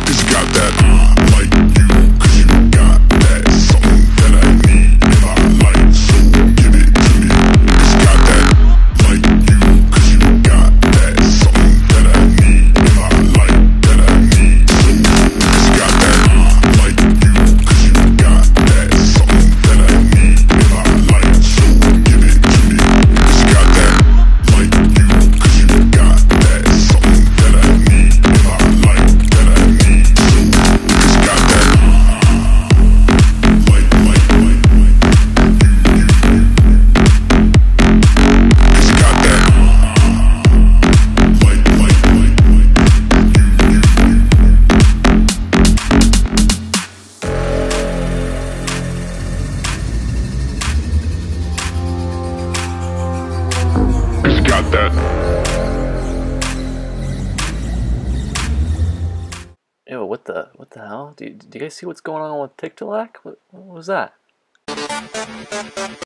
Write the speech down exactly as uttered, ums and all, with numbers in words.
It's got that uh, like you, cause you got that something that I need and I like, so give it to me. It's got that like you, cause you got that something that I need and I like, that I need, so it's got that uh, like you, cause you got that something that I need and I like, so give it to me. It's got that like you, cause you got that something that I need and I like, that I need, so it's got that like, like, like, like, you, you, you. It's got that like, like, like, like, you, you, you. It's got that. Ew, what the what the hell? Do you, do you guys see what's going on with Tiktaalik? What, what was that?